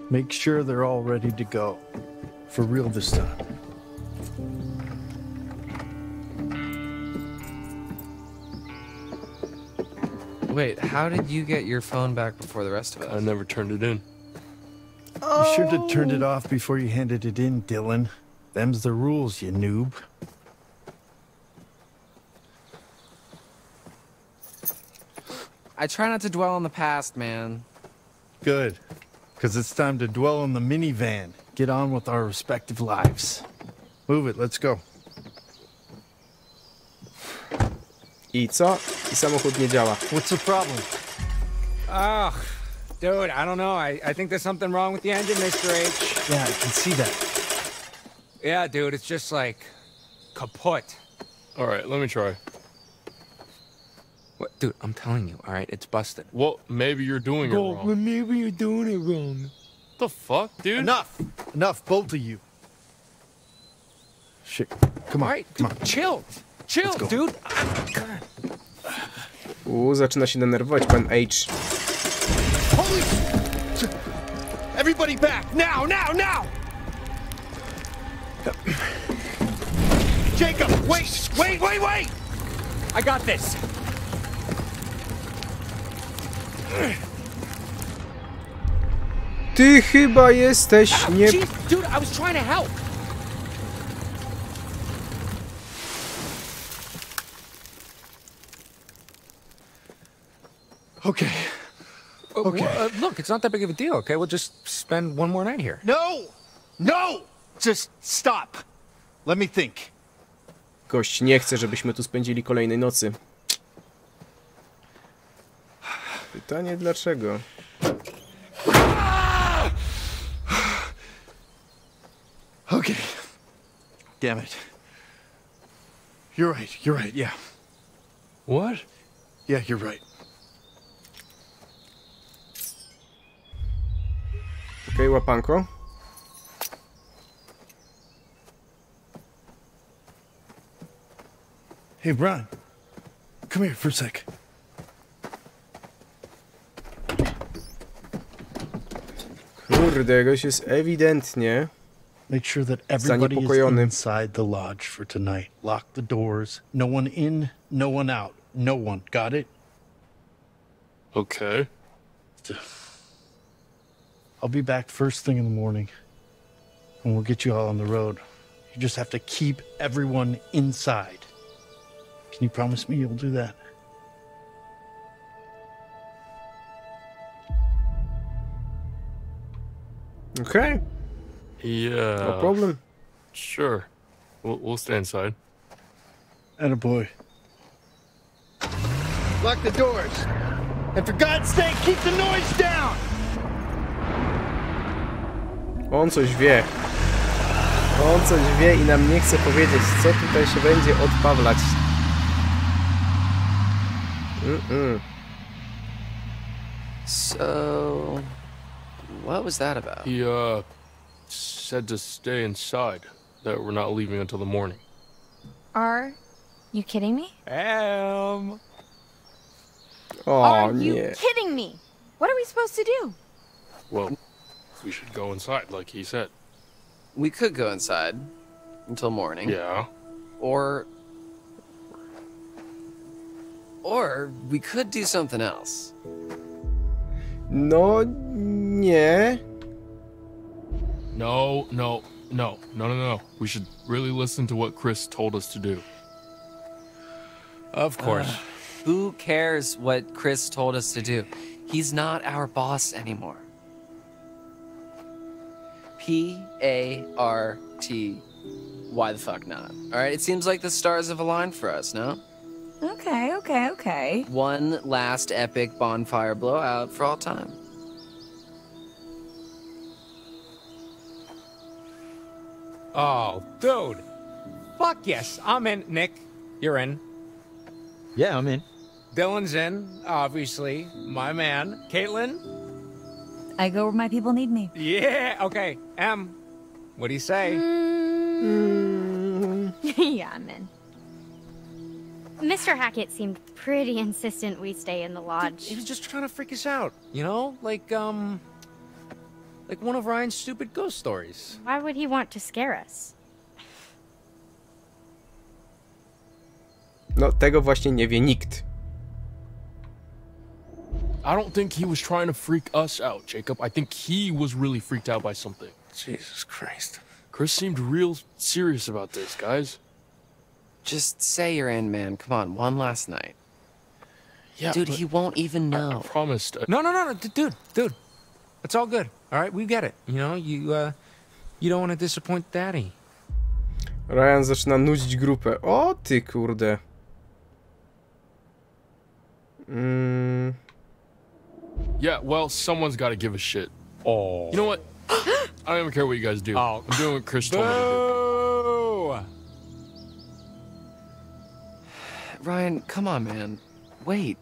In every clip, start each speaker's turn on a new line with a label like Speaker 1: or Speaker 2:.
Speaker 1: Make sure they're all ready to go. For real this time.
Speaker 2: Wait, how did you get your phone back before the rest of us?
Speaker 3: I never turned it in.
Speaker 1: You should have turned it off before you handed it in, Dylan. Them's the rules, you noob.
Speaker 2: I try not to dwell on the past, man.
Speaker 1: Good. Because it's time to dwell on the minivan. Get on with our respective lives. Move it, let's go.
Speaker 4: I co? I samochód nie działa.
Speaker 1: What's the problem?
Speaker 5: Ugh, dude, I don't know. I think there's something wrong with the engine, Mr. H.
Speaker 1: Yeah, I can see that.
Speaker 5: Yeah, dude, it's just like kaput.
Speaker 3: All right, let me try.
Speaker 5: What, dude, I'm telling you, all right, it's busted.
Speaker 3: Well, maybe you're doing it wrong.
Speaker 5: Maybe you're doing it wrong.
Speaker 3: The fuck, dude?
Speaker 1: Enough! Enough, both of you. Shit, come on,
Speaker 5: All right,
Speaker 1: come
Speaker 5: dude,
Speaker 1: on.
Speaker 5: chill,
Speaker 1: go.
Speaker 5: dude.
Speaker 4: Zaczyna się denerwować pan H.
Speaker 1: Holy! Everybody back! Now, now, now! Jacob, wait! Wait, wait, wait!
Speaker 5: I got this.
Speaker 4: Ty chyba jesteś nie...
Speaker 5: Jeez, dude, I was trying to help.
Speaker 1: Okay. Okay.
Speaker 5: Look, it's not that big of a deal, okay? We'll just spend one more night here.
Speaker 1: No! No! Just stop. Let me think.
Speaker 4: Gość nie chce, żebyśmy tu spędzili kolejnej nocy. Pytanie dlaczego?
Speaker 1: Okay. Damn it. You're right, yeah.
Speaker 3: What?
Speaker 1: Yeah, you're right.
Speaker 4: Okej, łapanko.
Speaker 1: Hey, Brian. Come here for a sec.
Speaker 4: Kurde, gość jest ewidentnie
Speaker 1: Make sure that everybody is
Speaker 4: zaniepokojony.
Speaker 1: inside the lodge for tonight. Lock the doors. No one in, no one out. No one. Got it?
Speaker 3: Okay.
Speaker 1: I'll be back first thing in the morning. And we'll get you all on the road. You just have to keep everyone inside. Can you promise me you'll do that?
Speaker 4: Okej,
Speaker 3: Yeah.
Speaker 4: no problem.
Speaker 3: Sure. We'll stay inside.
Speaker 1: Attaboy. Lock the doors. And for God's sake, keep the noise down!
Speaker 4: On coś wie. On coś wie i nam nie chce powiedzieć, co tutaj się będzie odpawlać.
Speaker 2: So, what was that about?
Speaker 3: He, said to stay inside, that we're not leaving until the morning.
Speaker 6: Are you kidding me?
Speaker 5: Em.
Speaker 4: O
Speaker 6: Are you
Speaker 4: nie.
Speaker 6: kidding me? What are we supposed to do?
Speaker 3: Well, we should go inside, like he said.
Speaker 2: We could go inside until morning.
Speaker 3: Yeah.
Speaker 2: Or we could do something else.
Speaker 4: No nie.
Speaker 3: No. We should really listen to what Chris told us to do.
Speaker 2: Of course. Who cares what Chris told us to do? He's not our boss anymore. P-A-R-T. Why the fuck not? All right, it seems like the stars have aligned for us, no?
Speaker 6: Okay.
Speaker 2: One last epic bonfire blowout for all time.
Speaker 5: Oh, dude. Fuck yes, I'm in. Nick, you're in.
Speaker 1: Yeah, I'm in.
Speaker 5: Dylan's in, obviously. My man. Caitlin?
Speaker 6: I go where my people need me.
Speaker 5: Yeah, okay. Em, what do you say?
Speaker 6: Yeah, I'm in.
Speaker 7: Mr. Hackett seemed pretty insistent we stay in the lodge.
Speaker 5: He was just trying to freak us out, you know? Like, Like one of Ryan's stupid ghost stories.
Speaker 7: Why would he want to scare us?
Speaker 4: No, tego właśnie nie wie nikt.
Speaker 3: I don't think he was trying to freak us out, Jacob. I think he was really freaked out by something.
Speaker 1: Jesus Christ.
Speaker 3: Chris seemed real serious about this, guys.
Speaker 2: Just say you're in, man. Come on, one last night.
Speaker 3: Yeah,
Speaker 2: Dude,
Speaker 3: but
Speaker 2: he won't even know.
Speaker 3: I promised.
Speaker 5: No, dude. It's all good. All right, we get it. You know, you don't want to disappoint Daddy.
Speaker 4: Ryan zaczyna nudzić grupę. O ty kurde.
Speaker 3: Yeah, well, someone's got to give a shit.
Speaker 5: Oh.
Speaker 3: You know what? I don't even care what you guys do.
Speaker 5: Oh.
Speaker 3: I'm doing what Chris told me to do.
Speaker 2: Ryan, come on, man. Wait.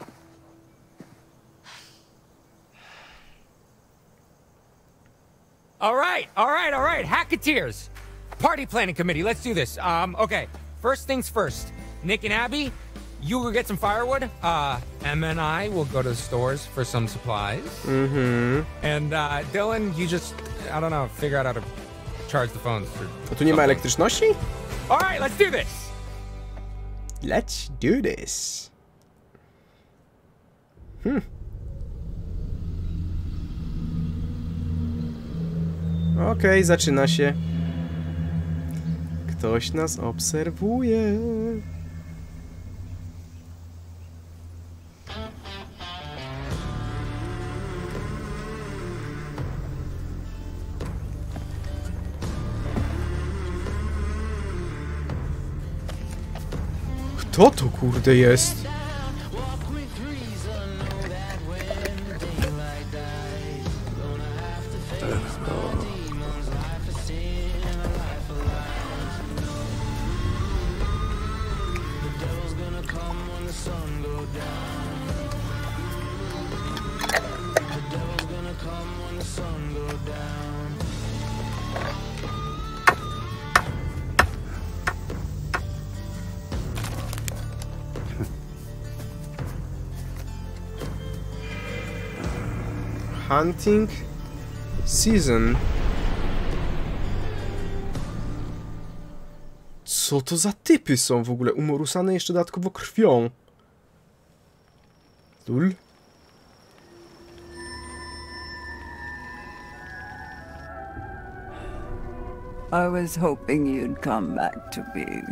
Speaker 5: All right. Hacketeers. Party planning committee. Let's do this. Okay. First things first. Nick and Abby, you go get some firewood. Emma and I will go to the stores for some supplies.
Speaker 4: Mhm.
Speaker 5: And Dylan, you just, I don't know, figure out how to charge the phones.
Speaker 4: A tu nie ma elektryczności?
Speaker 5: All right, let's do this.
Speaker 4: Let's do this. Okej, zaczyna się. Ktoś nas obserwuje. Kto to kurde jest? Hunting season. Co to za typy są w ogóle? Umorusane jeszcze dodatkowo krwią. Dul.
Speaker 8: I was hoping you'd come back to me.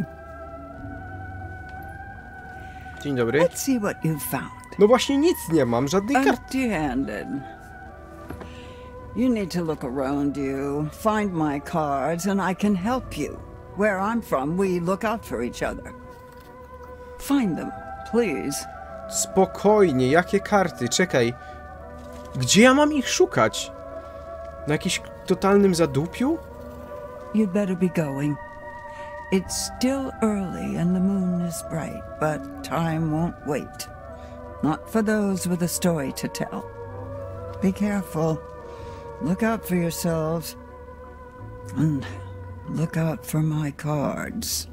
Speaker 4: Dzień dobry.
Speaker 8: Let's see what you found.
Speaker 4: No właśnie nic nie mam, żadnej karty.
Speaker 8: Empty-handed. You need to look around you, find my cards, and I can help you. Where I'm from, we look out for each other. Find them, please.
Speaker 4: Spokojnie, jakie karty? Czekaj. Gdzie ja mam ich szukać? Na jakimś totalnym zadupiu?
Speaker 8: You'd better be going. It's still early and the moon is bright, but time won't wait. Not for those with a story to tell. Be careful. Look out for yourselves. And look out for my cards.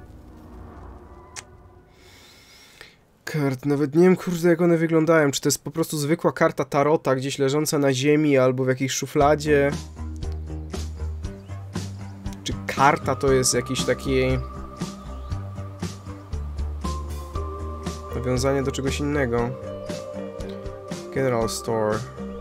Speaker 4: Kart, nawet nie wiem kurde jak one wyglądają. Czy to jest po prostu zwykła karta tarota gdzieś leżąca na ziemi albo w jakiejś szufladzie? Czy karta to jest jakiś taki... nawiązanie do czegoś innego? General Store.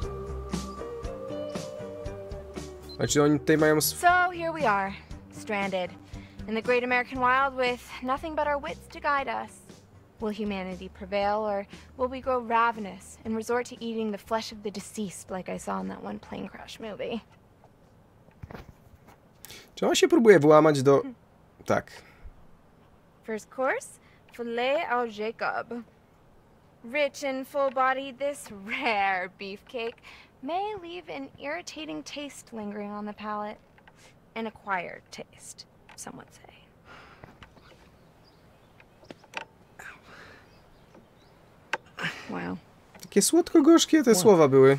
Speaker 4: Znaczy oni tutaj mają...
Speaker 9: So here we are, stranded in the great American wild with nothing but our wits to guide us. Will humanity prevail, or will we grow ravenous and resort to eating the flesh of the deceased like I saw in that one plane crash movie?
Speaker 4: Czy on się próbuje włamać do... Tak.
Speaker 9: First course, filet au Jacob. Rich and full-bodied, this rare beefcake may leave an irritating taste lingering on the palate. An acquired taste, some would say. Wow.
Speaker 4: Takie słodko-gorzkie te słowa były.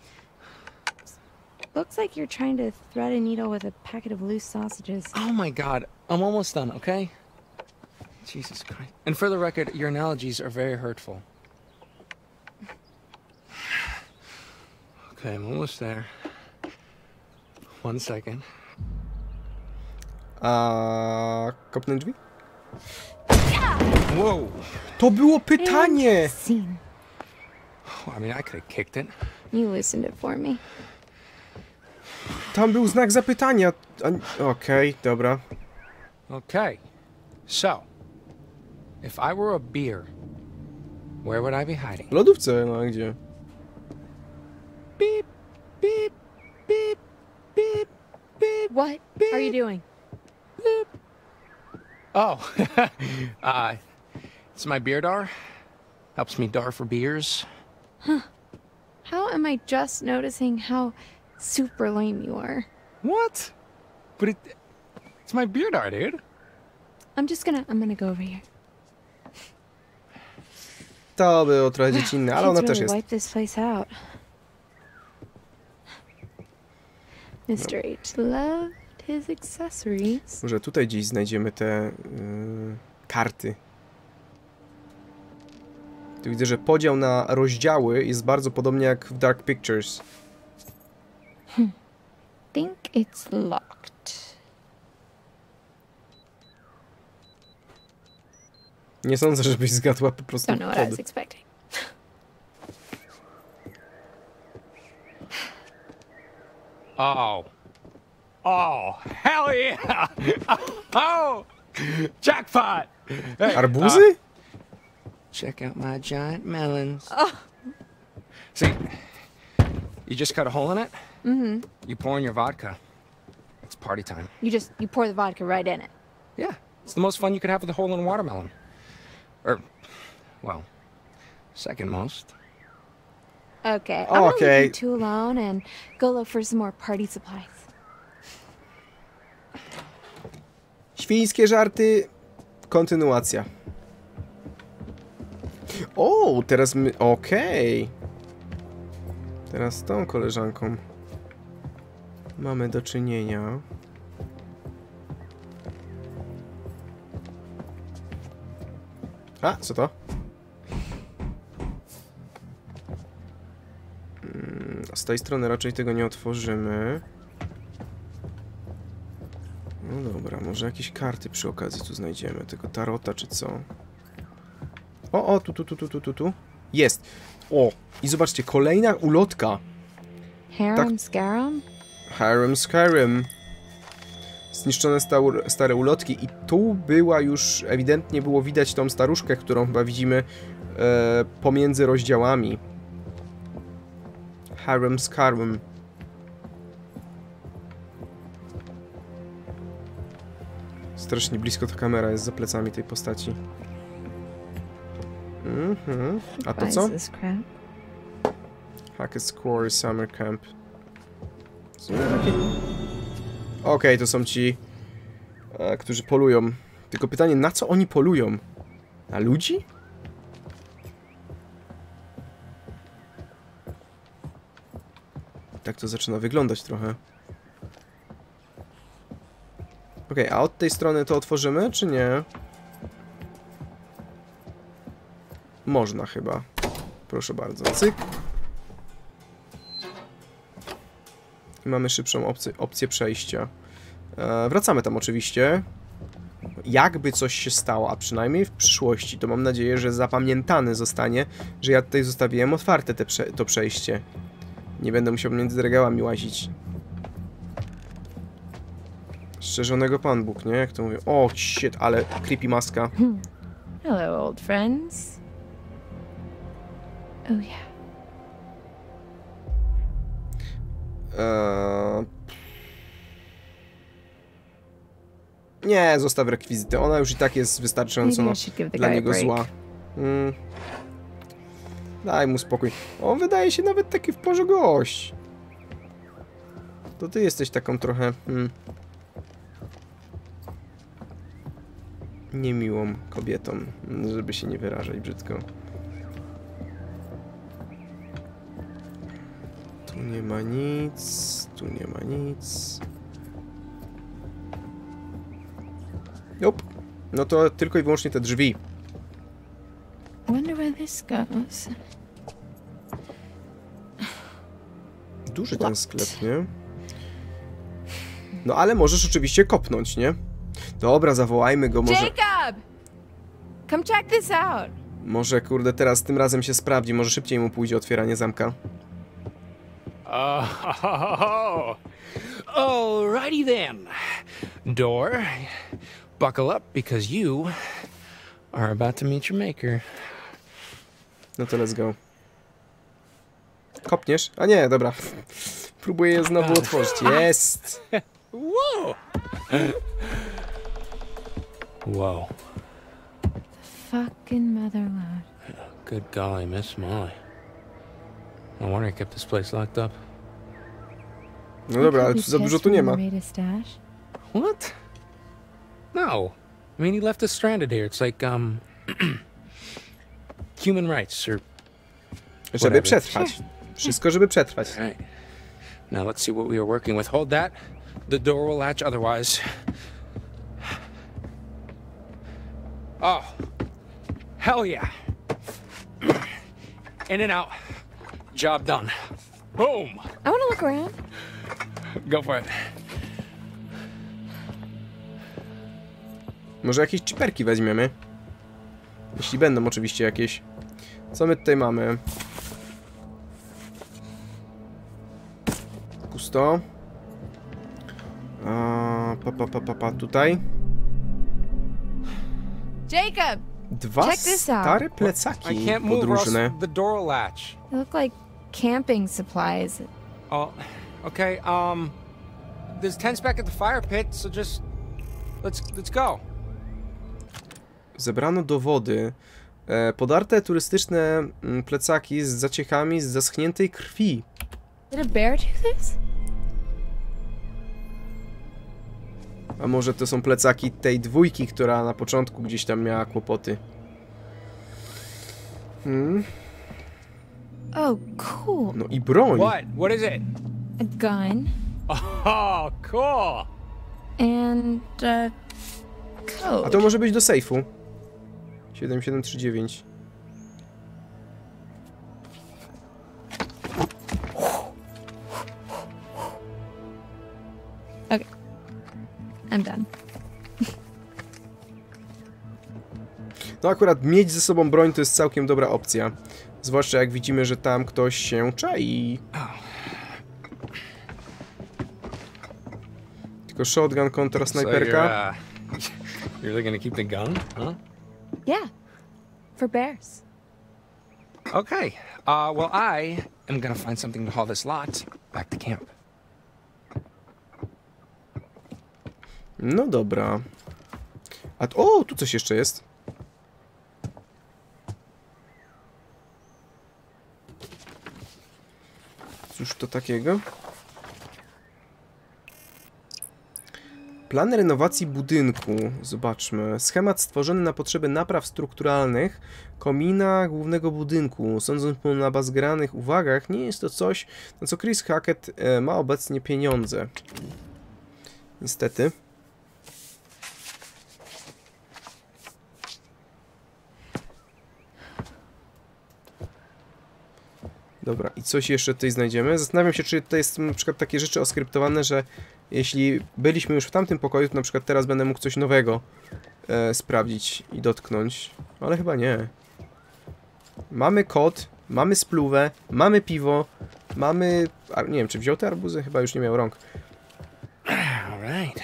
Speaker 9: Looks like you're trying to thread a needle with a packet of loose sausages.
Speaker 5: Oh my god, I'm almost done, okay? Jesus Christ. And for the record, your analogies are very hurtful. Okay, I'm almost there. 1 second.
Speaker 4: A kopnę drzwi?
Speaker 5: Whoa.
Speaker 4: To było pytanie!
Speaker 9: Scene.
Speaker 5: I mean, I could have kicked it.
Speaker 9: You loosened it for me.
Speaker 4: Tam był znak zapytania. Okej, dobra.
Speaker 5: Okay. So, if I were a beer, where would I be hiding?
Speaker 4: W lodówce, no a gdzie?
Speaker 5: Beep, beep, beep, beep, beep.
Speaker 9: What are you doing?
Speaker 5: Oh, it's my beer dar. Helps me dar for beers.
Speaker 9: How am I just noticing how super lame you are?
Speaker 5: What? But it's my beer dar, dude.
Speaker 9: I'm gonna go over here.
Speaker 4: To było trochę dziecinne, ale ona
Speaker 9: Kids
Speaker 4: też
Speaker 9: really
Speaker 4: jest.
Speaker 9: wipe this place out. Mr. H loved his accessories.
Speaker 4: Może tutaj gdzieś znajdziemy te karty. Tu widzę, że podział na rozdziały jest bardzo podobnie jak w Dark Pictures.
Speaker 9: Think it's locked.
Speaker 4: Nie sądzę, żebyś zgadła po prostu
Speaker 9: Don't know what I was
Speaker 4: kody.
Speaker 9: expecting.
Speaker 5: Oh. Oh, hell yeah! Oh, jackpot! Hey,
Speaker 4: Arbuzy?
Speaker 5: check out my giant melons. Oh. See, you just cut a hole in it.
Speaker 9: Mm-hmm.
Speaker 5: You pour in your vodka. It's party time.
Speaker 9: You pour the vodka right in it.
Speaker 5: Yeah, it's the most fun you could have with a hole in a watermelon. Or, well, second most.
Speaker 9: Okay. I'm gonna
Speaker 4: Okay.
Speaker 9: leave you two alone and go look for some more party supplies.
Speaker 4: Świńskie żarty. Kontynuacja. O, teraz my... Okej. Teraz z tą koleżanką mamy do czynienia. A, co to? Z tej strony raczej tego nie otworzymy. No dobra, może jakieś karty przy okazji tu znajdziemy. Tego tarota czy co? O, tu. Jest. O, i zobaczcie, kolejna ulotka.
Speaker 9: Harem Scarum?
Speaker 4: Harem Scarum. Zniszczone stare ulotki. I tu była już, ewidentnie było widać tą staruszkę, którą chyba widzimy pomiędzy rozdziałami. Harem Scarum. Strasznie blisko ta kamera jest za plecami tej postaci. A to co? Akcja The Quarry Summer Camp. Okej, to są ci, którzy polują. Tylko pytanie, na co oni polują? Na ludzi? Tak to zaczyna wyglądać trochę. Okej, a od tej strony to otworzymy, czy nie? Można chyba. Proszę bardzo. Cyk. I mamy szybszą opcję przejścia. Wracamy tam oczywiście. Jakby coś się stało, a przynajmniej w przyszłości, to mam nadzieję, że zapamiętane zostanie, że ja tutaj zostawiłem otwarte to przejście. Nie będę musiał między regałami łazić. Strzeżonego Pan Bóg, nie? Jak to mówię? O, shit, ale creepy maska.
Speaker 9: Hello, old friends. Oh yeah.
Speaker 4: Nie, zostaw rekwizyty. Ona już i tak jest wystarczająco dla niego zła. Daj mu spokój. On wydaje się nawet taki w porze gość. To ty jesteś taką trochę... niemiłą kobietą, żeby się nie wyrażać brzydko. Tu nie ma nic, tu nie ma nic. Nope. No to tylko i wyłącznie te drzwi.
Speaker 9: Wonder where this goes.
Speaker 4: Duży ten sklep, nie? No ale możesz oczywiście kopnąć, nie? Dobra, zawołajmy go, może...
Speaker 9: Jacob! Come check this out.
Speaker 4: Może, kurde, teraz tym razem się sprawdzi, może szybciej mu pójdzie otwieranie zamka.
Speaker 5: Alrighty then. Door, buckle up because you are about to meet your maker.
Speaker 4: No to let's go. Kopniesz? A nie, dobra. Próbuję je znowu otworzyć. Jest!
Speaker 5: Whoa! Whoa.
Speaker 9: Fucking motherlode.
Speaker 5: Good golly, Miss Molly. No wonder I kept this place locked up.
Speaker 4: No dobra, ale za dużo tu nie ma.
Speaker 5: What? No. I mean, he left us stranded here. It's like, human rights, or...
Speaker 4: Żeby przetrwać. Wszystko, żeby przetrwać.
Speaker 5: All right. Now let's see what we were working with. Hold that. The door will latch otherwise. Oh. Hell yeah. In and out. Job done. Boom.
Speaker 9: I want to look around.
Speaker 5: Go for it.
Speaker 4: Może jakieś chiperki weźmiemy? Jeśli będą oczywiście jakieś. Co my tutaj mamy? Pusto. Tutaj.
Speaker 9: Jacob!
Speaker 4: Dwa
Speaker 9: Check this out.
Speaker 4: stare plecaki
Speaker 5: I can't move or else
Speaker 4: podróżne.
Speaker 5: the door will latch.
Speaker 9: They look like camping supplies.
Speaker 5: Oh, okay. There's tents back at the fire pit, so just let's go.
Speaker 4: Zebrano dowody. Podarte turystyczne plecaki z zaciechami z zaschniętej krwi.
Speaker 9: Did a bear do this?
Speaker 4: A może to są plecaki tej dwójki, która na początku gdzieś tam miała kłopoty.
Speaker 9: Oh, cool.
Speaker 4: No i broń.
Speaker 5: What is it?
Speaker 9: A gun.
Speaker 5: Oh, cool.
Speaker 9: And a code.
Speaker 4: A to może być do sejfu. 7739.
Speaker 9: Okay. I'm done.
Speaker 4: No akurat mieć ze sobą broń to jest całkiem dobra opcja. Zwłaszcza jak widzimy, że tam ktoś się czai. Tylko shotgun kontra snajperka.
Speaker 5: So you're really gonna keep the gun, huh?
Speaker 9: Yeah. For bears.
Speaker 5: Okay. Well, I am gonna find something to haul this lot back to camp.
Speaker 4: No dobra. O, tu coś jeszcze jest. Cóż to takiego? Plan renowacji budynku. Zobaczmy. Schemat stworzony na potrzeby napraw strukturalnych komina głównego budynku. Sądząc po nabazgranych uwagach, nie jest to coś, na co Chris Hackett ma obecnie pieniądze. Niestety. Dobra, i coś jeszcze tutaj znajdziemy. Zastanawiam się, czy to jest na przykład takie rzeczy oskryptowane, że jeśli byliśmy już w tamtym pokoju, to na przykład teraz będę mógł coś nowego sprawdzić i dotknąć. Ale chyba nie. Mamy kod, mamy spluwę, mamy piwo, mamy... Nie wiem, czy wziął te arbuzy? Chyba już nie miał rąk.
Speaker 5: Alright.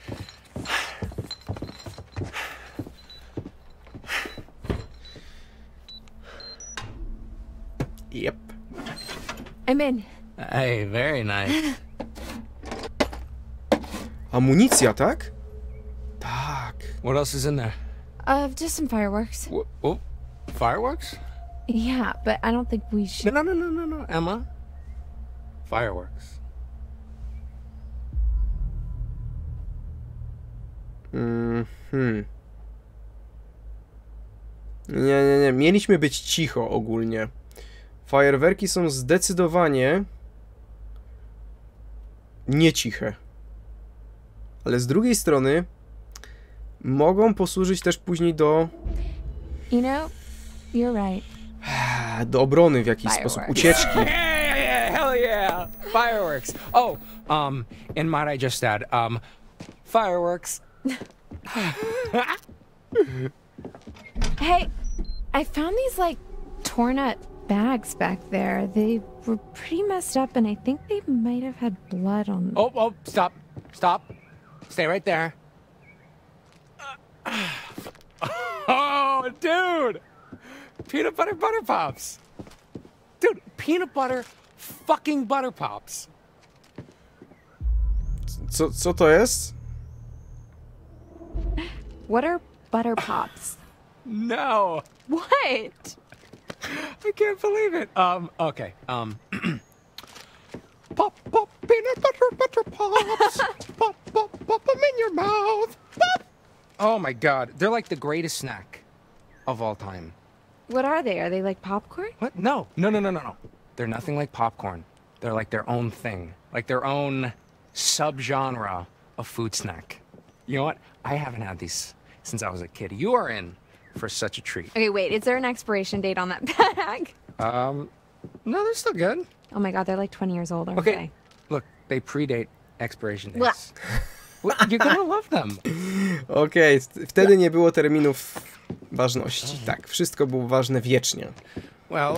Speaker 4: Yep.
Speaker 9: I'm in.
Speaker 5: Hey, very nice.
Speaker 4: Amunicja, tak? Tak.
Speaker 5: What else is in there?
Speaker 9: Just some fireworks.
Speaker 5: Whoa, fireworks?
Speaker 9: Yeah, but I don't think we should.
Speaker 5: No, Emma. Fireworks.
Speaker 4: Nie. Mieliśmy być cicho ogólnie. Fajerwerki są zdecydowanie nie ciche. Ale z drugiej strony mogą posłużyć też później do...
Speaker 9: You know, you're right.
Speaker 4: do obrony w jakiś sposób, ucieczki.
Speaker 5: Hell yeah! Yeah, fireworks. Oh, and might I just add, fireworks.
Speaker 9: Hey, I found these, like, torn up bags back there. They were pretty messed up, and I think they might have had blood on them.
Speaker 5: Oh, stop. Stay right there. Oh, dude! Peanut butter pops. Dude, peanut butter fucking butter pops.
Speaker 4: Co to jest?
Speaker 9: What are butter pops?
Speaker 5: No.
Speaker 9: What?
Speaker 5: I can't believe it. Okay. Pop, peanut butter pops. Pop them in your mouth. Pop. Oh my god, they're like the greatest snack of all time.
Speaker 9: What are they? Are they like popcorn?
Speaker 5: What? No. They're nothing like popcorn. They're like their own thing, like their own subgenre of food snack. You know what? I haven't had these since I was a kid. You are in for such a treat.
Speaker 9: Okay, wait, is there an expiration date on that bag?
Speaker 5: No, they're still good.
Speaker 9: Oh my god, they're like 20 years old, aren't
Speaker 5: Okay,
Speaker 9: they?
Speaker 5: look, they predate expiration dates. Well, you're gonna love them.
Speaker 4: Okej, wtedy nie było terminów ważności. Tak, wszystko było ważne wiecznie.
Speaker 5: Well,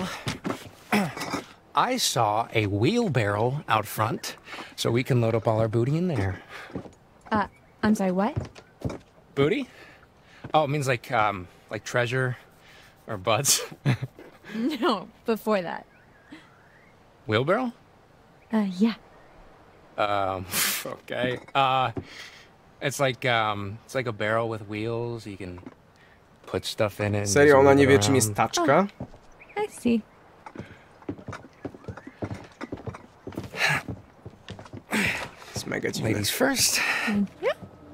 Speaker 5: I saw a wheelbarrow out front, so we can load up all our booty in there.
Speaker 9: I'm sorry, what?
Speaker 5: Booty? Oh, it means like treasure or butts.
Speaker 9: No, before that.
Speaker 5: Wheelbarrow?
Speaker 9: Yeah.
Speaker 5: Okay. It's like a barrel with wheels. You can put stuff in it. and
Speaker 4: Serio,
Speaker 5: just
Speaker 4: ona
Speaker 5: move
Speaker 4: nie
Speaker 5: it
Speaker 4: wie, czym
Speaker 5: around.
Speaker 4: jest taczka?
Speaker 9: I see.
Speaker 4: Jest mega dziwne.
Speaker 5: Ladies first.
Speaker 9: Yeah.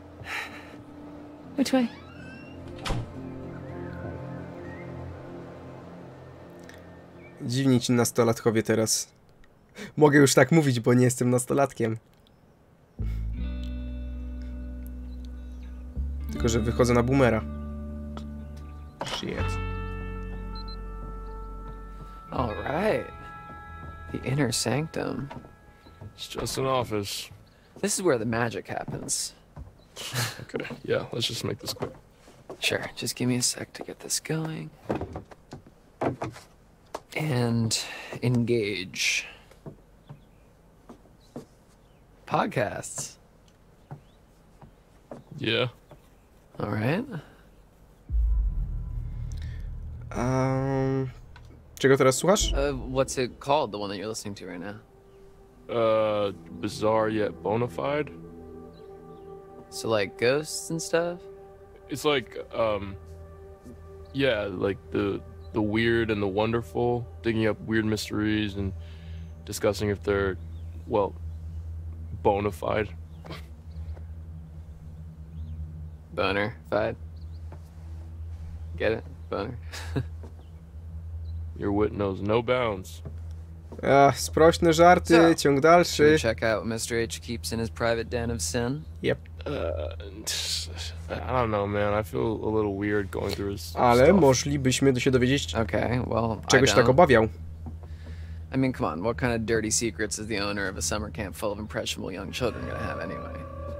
Speaker 9: Which way?
Speaker 4: Dziwni ci nastolatkowie teraz. Mogę już tak mówić, bo nie jestem nastolatkiem. Tylko, że wychodzę na boomera. Shit.
Speaker 2: All right. The inner sanctum.
Speaker 3: It's just an office.
Speaker 2: This is where the magic happens.
Speaker 3: Okay, yeah, let's just make this quick.
Speaker 2: Sure, just give me a sec to get this going. And engage. Podcasts.
Speaker 3: Yeah.
Speaker 2: All right.
Speaker 4: Czego teraz słuchasz?
Speaker 2: What's it called, the one that you're listening to right now?
Speaker 3: Bizarre yet bona fide.
Speaker 2: So like ghosts and stuff?
Speaker 3: It's like, yeah, like the weird and the wonderful, digging up weird mysteries and discussing if they're, well, bona fide.
Speaker 2: Boner fied. Get it? Boner.
Speaker 3: Your wit knows no bounds.
Speaker 4: Ach, sprośne żarty,
Speaker 2: So,
Speaker 4: ciąg
Speaker 2: Should
Speaker 4: dalszy.
Speaker 2: we check out what Mr. H keeps in his private den of sin?
Speaker 4: Yep.
Speaker 3: I don't know, man. I feel a little weird going through his
Speaker 4: Ale
Speaker 3: stuff.
Speaker 4: moglibyśmy się dowiedzieć,
Speaker 2: Okay, well,
Speaker 4: czegoś
Speaker 2: I
Speaker 4: tak
Speaker 2: don't.
Speaker 4: obawiał.
Speaker 2: I mean, come on, what kind of dirty secrets is the owner of a summer camp full of impressionable young children gonna have anyway?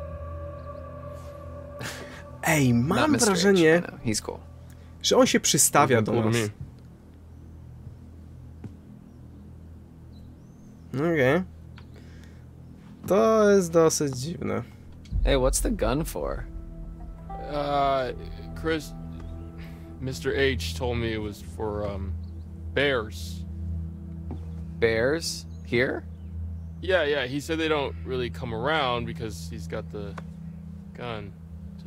Speaker 4: Ej,
Speaker 2: Not
Speaker 4: mam
Speaker 2: Mr. H, I
Speaker 4: wrażenie,
Speaker 2: know. He's cool.
Speaker 4: że on się przystawia do
Speaker 3: What do you
Speaker 4: nas.
Speaker 3: mean?
Speaker 4: Okej. To jest dosyć dziwne.
Speaker 2: Hey, what's the gun for?
Speaker 3: Chris, Mr. H told me it was for, bears.
Speaker 2: Bears? Here?
Speaker 3: Yeah, he said they don't really come around because he's got the gun to...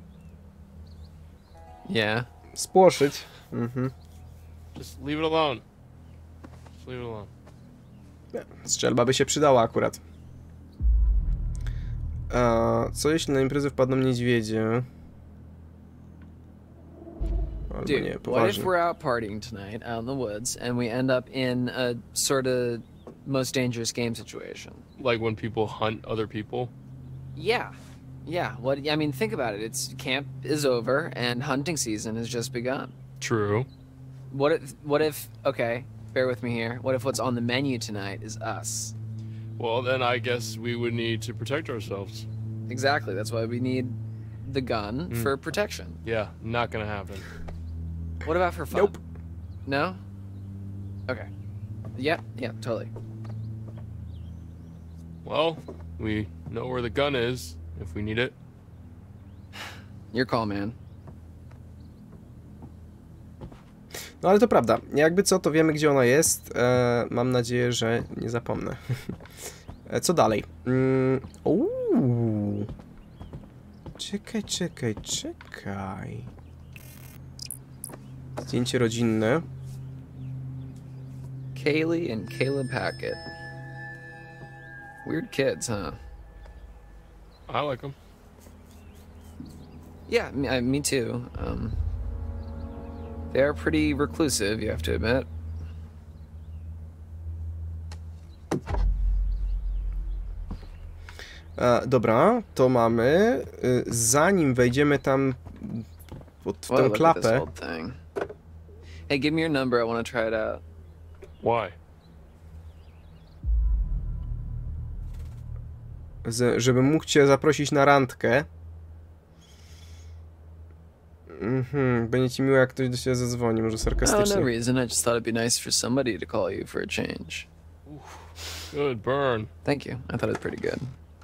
Speaker 2: Yeah.
Speaker 4: Spłoszyć. Mhm.
Speaker 3: Just leave it alone. Just leave it alone.
Speaker 4: Strzelba by się przydała akurat. Co jeśli na imprezę wpadną niedźwiedzie? Albo
Speaker 2: Dude,
Speaker 4: nie,
Speaker 2: what if
Speaker 4: poważnie.
Speaker 2: we're out partying tonight out in the woods and we end up in a sort of most dangerous game situation?
Speaker 3: Like when people hunt other people?
Speaker 2: Yeah. What I mean, think about it. It's camp is over and hunting season has just begun.
Speaker 3: True.
Speaker 2: What if okay, bear with me here. What if what's on the menu tonight is us?
Speaker 3: Well, then I guess we would need to protect ourselves.
Speaker 2: Exactly. That's why we need the gun for protection.
Speaker 3: Yeah, not gonna happen.
Speaker 2: What about for fun?
Speaker 4: Nope.
Speaker 2: No? Okay. Yeah, totally.
Speaker 3: Well, we know where the gun is if we need it.
Speaker 2: Your call, man.
Speaker 4: No ale to prawda. Jakby co, to wiemy, gdzie ona jest. Mam nadzieję, że nie zapomnę. Co dalej? Czekaj. Zdjęcie rodzinne.
Speaker 2: Kaylee and Caleb Hackett. Weird kids, huh?
Speaker 3: I like them.
Speaker 2: Yeah, me too. They are pretty reclusive, you have to admit.
Speaker 4: Dobra, to mamy. Zanim wejdziemy tam pod tę
Speaker 2: Look at this
Speaker 4: klapę.
Speaker 2: old thing. Hey, give me your number. I want to try it out.
Speaker 3: Why?
Speaker 4: Żebym mógł cię zaprosić na randkę. Będzie ci miło, jak ktoś do ciebie zadzwoni, może
Speaker 2: Oh,
Speaker 4: sarkastycznie.
Speaker 2: no reason. I just thought it'd be nice for somebody to call you for a change.
Speaker 3: Good burn.
Speaker 2: Thank you. I thought it was pretty good.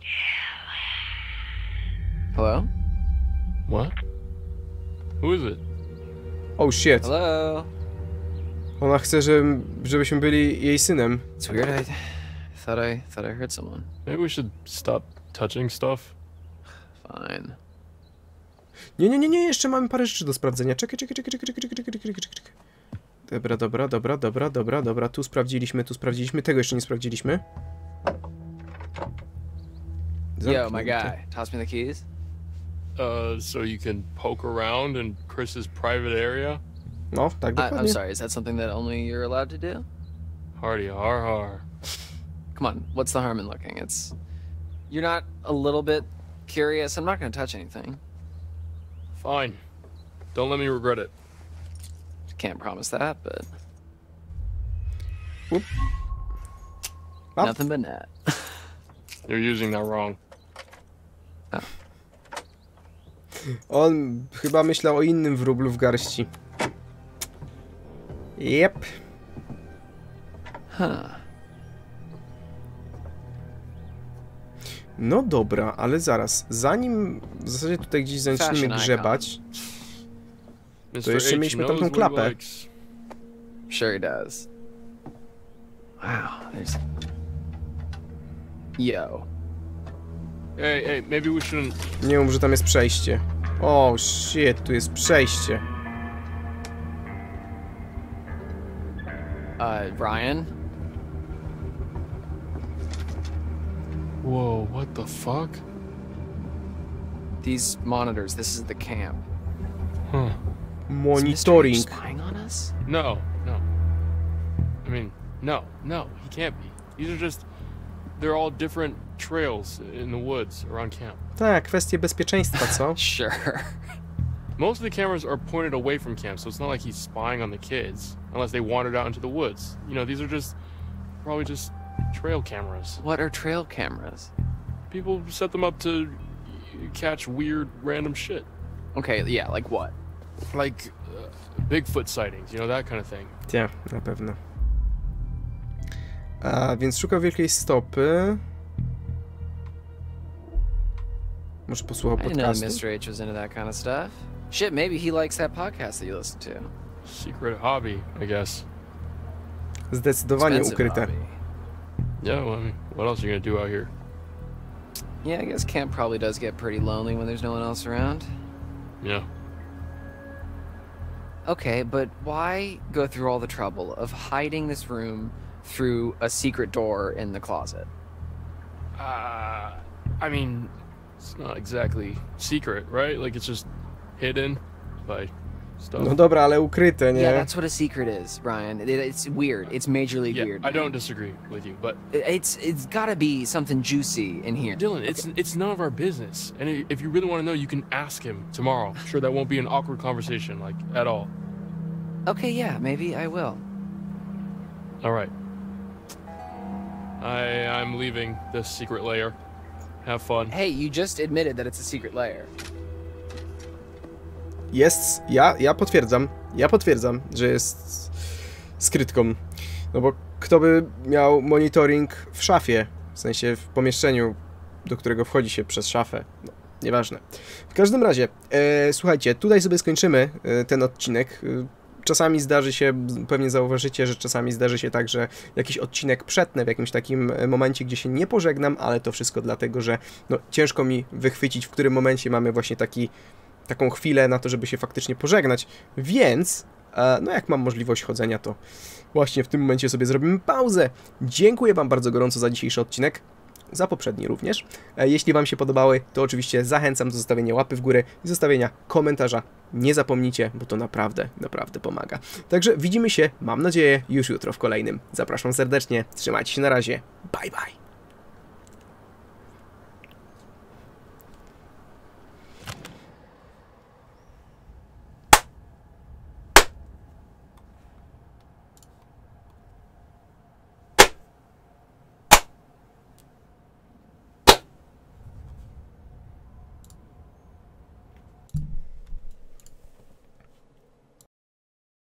Speaker 2: Hello?
Speaker 3: What? Who is it?
Speaker 4: Oh shit.
Speaker 2: Hello?
Speaker 4: Ona chce, żebyśmy byli jej synem.
Speaker 2: It's weird. I thought I heard someone.
Speaker 3: Maybe we should stop touching stuff.
Speaker 2: Fine.
Speaker 4: Nie, jeszcze mamy parę rzeczy do sprawdzenia. Czekaj. Dobra. Tu sprawdziliśmy. Tego jeszcze nie sprawdziliśmy.
Speaker 2: Yo, my guy. Toss me the keys.
Speaker 3: So you can poke around in Chris's private area?
Speaker 4: No, tak
Speaker 2: I'm
Speaker 4: dokładnie.
Speaker 2: sorry. Is that something that only you're allowed to do?
Speaker 3: Hardy har.
Speaker 2: Come on. What's the harm in looking? You're not a little bit curious. I'm not going to touch anything.
Speaker 3: Fine. Don't let me regret it.
Speaker 2: Can't promise that, but
Speaker 4: Whoop.
Speaker 2: nothing but net.
Speaker 3: You're using that wrong.
Speaker 4: On chyba myślał o innym wróblu w garści. Yep.
Speaker 2: Huh.
Speaker 4: No dobra, ale zaraz. Zanim w zasadzie tutaj gdzieś zaczniemy
Speaker 2: Fashion
Speaker 4: grzebać, to
Speaker 3: Mr.
Speaker 4: jeszcze
Speaker 3: H
Speaker 4: mieliśmy
Speaker 3: knows
Speaker 4: tamtą
Speaker 3: what he
Speaker 4: klapę.
Speaker 3: likes.
Speaker 2: Sure he does. Wow, there's... Yo.
Speaker 3: Hey, maybe we shouldn't...
Speaker 4: Nie mów, że tam jest przejście. O, shit, tu jest przejście.
Speaker 2: Ryan?
Speaker 3: Whoa, what the fuck?
Speaker 2: These monitors, this is the camp.
Speaker 3: Huh.
Speaker 2: Is Mr. H
Speaker 4: Monitoring.
Speaker 2: spying on us?
Speaker 3: No. I mean, no, he can't be. These are just... They're all different trails in the woods around camp.
Speaker 4: Tak, kwestie bezpieczeństwa, co?
Speaker 2: Sure.
Speaker 3: Most of the cameras are pointed away from camp, so it's not like he's spying on the kids, unless they wandered out into the woods. You know, these are probably just trail cameras.
Speaker 2: What are trail cameras?
Speaker 3: People set them up to catch weird, random shit.
Speaker 2: Okay, yeah, like what?
Speaker 3: Like Bigfoot sightings, you know, that kind of thing.
Speaker 4: Ja, na pewno. Więc szukał wielkiej stopy. Może posłuchał
Speaker 2: I didn't know
Speaker 4: podcastu.
Speaker 2: Mr. H was into that kind of stuff. Shit, maybe he likes that podcast that you listen to.
Speaker 3: Secret hobby, I guess.
Speaker 4: Zdecydowanie
Speaker 2: Expensive
Speaker 4: ukryte.
Speaker 2: hobby.
Speaker 3: Yeah, well, I mean, what else are you gonna do out here?
Speaker 2: Yeah, I guess camp probably does get pretty lonely when there's no one else around.
Speaker 3: Yeah.
Speaker 2: Okay, but why go through all the trouble of hiding this room through a secret door in the closet?
Speaker 3: I mean, it's not exactly secret, right? Like, it's just hidden by stuff.
Speaker 4: No dobra, ale ukryte, nie?
Speaker 2: Yeah, that's what a secret is, Brian. It's weird. It's majorly
Speaker 3: Yeah,
Speaker 2: weird.
Speaker 3: I don't disagree with you, but
Speaker 2: It's gotta be something juicy in here.
Speaker 3: Dylan, it's none of our business. And if you really want to know, you can ask him tomorrow. I'm sure that won't be an awkward conversation, like, at all.
Speaker 2: Okay, yeah, maybe I will.
Speaker 3: All right. I'm leaving this secret lair. Have fun.
Speaker 2: Hey, you just admitted that it's a secret lair.
Speaker 4: Jest, ja potwierdzam, że jest skrytką. No bo kto by miał monitoring w szafie, w sensie w pomieszczeniu, do którego wchodzi się przez szafę. No, nieważne. W każdym razie, słuchajcie, tutaj sobie skończymy ten odcinek. Czasami zdarzy się, pewnie zauważycie, że czasami zdarzy się tak, że jakiś odcinek przetnę w jakimś takim momencie, gdzie się nie pożegnam, ale to wszystko dlatego, że no, ciężko mi wychwycić, w którym momencie mamy właśnie taką chwilę na to, żeby się faktycznie pożegnać, więc no jak mam możliwość chodzenia, to właśnie w tym momencie sobie zrobimy pauzę. Dziękuję Wam bardzo gorąco za dzisiejszy odcinek, za poprzedni również. Jeśli Wam się podobały, to oczywiście zachęcam do zostawienia łapy w górę i zostawienia komentarza. Nie zapomnijcie, bo to naprawdę, naprawdę pomaga. Także widzimy się, mam nadzieję, już jutro w kolejnym. Zapraszam serdecznie, trzymajcie się na razie, bye bye.